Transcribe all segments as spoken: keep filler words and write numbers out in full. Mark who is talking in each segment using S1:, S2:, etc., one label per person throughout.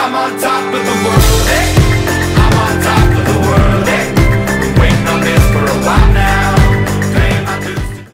S1: I'm on top of the world, hey. I'm on top of the world, hey. Been waiting on this for a while now. Paying my dues to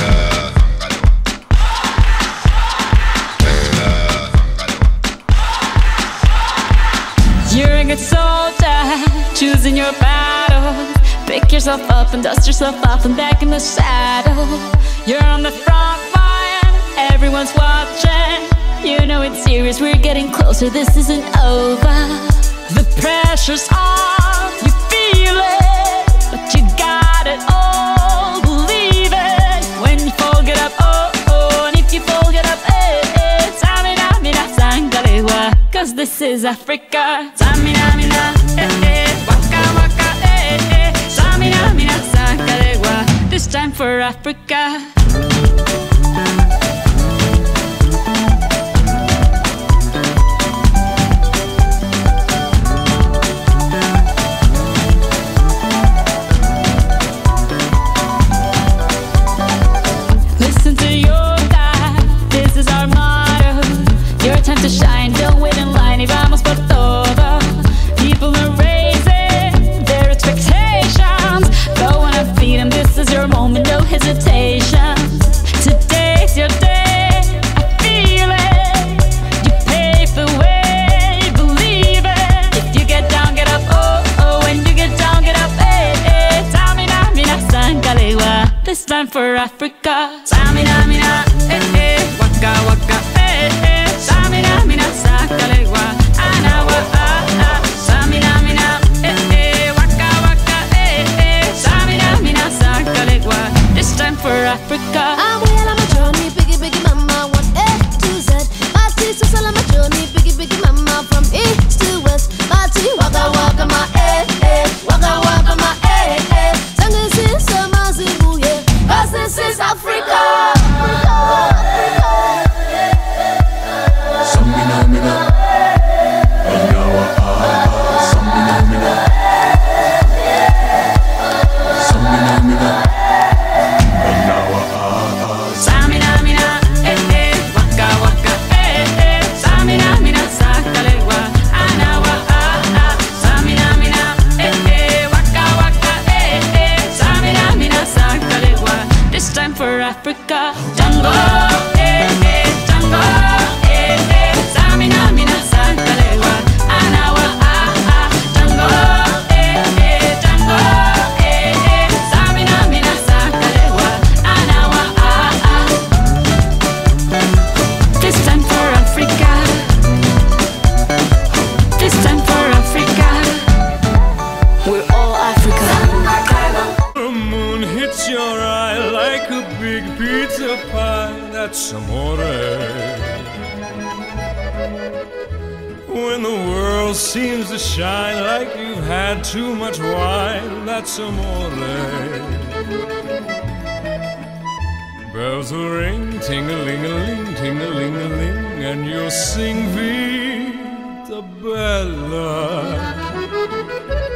S2: You're a good soldier, choosing your battle. Pick yourself up and dust yourself off and back in the saddle. You're on the front line, everyone's watching. You know it's serious, we're getting closer, this isn't over. The pressure's on, you feel it, but you got it all, believe it. When you fall, get up, oh, oh, and if you fall, get up, eh, eh. Samina, mina, sangalewa, cause this is Africa. Samina, mina, eh, eh, waka, waka, eh, eh. Samina, mina, sangalewa, this time for Africa. Listen to your God, this is our motto. Your time to shine, don't wait in line, y vamos por todo. People are raising their expectations. Go on and feed them, this is your moment, no hesitation. Today's your day, I feel it. You pave the way, believe it. If you get down, get up, oh, oh. When you get down, get up, eh, eh. Tamina, mina, sangalewa, this time for Africa. Tamina, mina, eh, eh. Waka, waka, eh, eh. Tamina, mina, sangalewa, anawa, ah, ah. Tamina, mina, eh, eh. Waka, waka, eh, eh. Tamina, mina, sangalewa, this time for Africa.
S3: I'm well on my journey, biggie, biggie, mama, one A to Z. My teacher's all on my journey, biggie, biggie, mama, from east to west. My tea, waka, waka, my eh, eh, waka, waka, my eh, eh. Tango is summer, Zimbabwe, yeah, cause this is Africa.
S1: Samina, mina, anawa, ah, ah. Samina, mina, Samina, mina, anawa, ah, ah.
S2: Samina, mina, eh, eh. Waka, waka, eh, eh. Samina, mina, sangalewa, anawa, ah, ah. Samina, mina, eh, eh. Waka, waka, eh, eh. Samina, mina, sangalewa, this time for Africa. Tango, eh, eh. Tango, eh, eh. Samina, mina, sangalewa, anawa, ah, ah. Tango, eh, eh. Tango, eh, eh. Samina, mina, sangalewa, anawa, ah, ah. This time for Africa. This time for Africa. We're all Africa.
S4: The moon hits your eye like a big pizza pie. That's amore. When the world seems to shine like you've had too much wine. That's amore. Bells will ring, ting-a-ling-a-ling, ting-a-ling-a-ling, and you'll sing Vita Bella.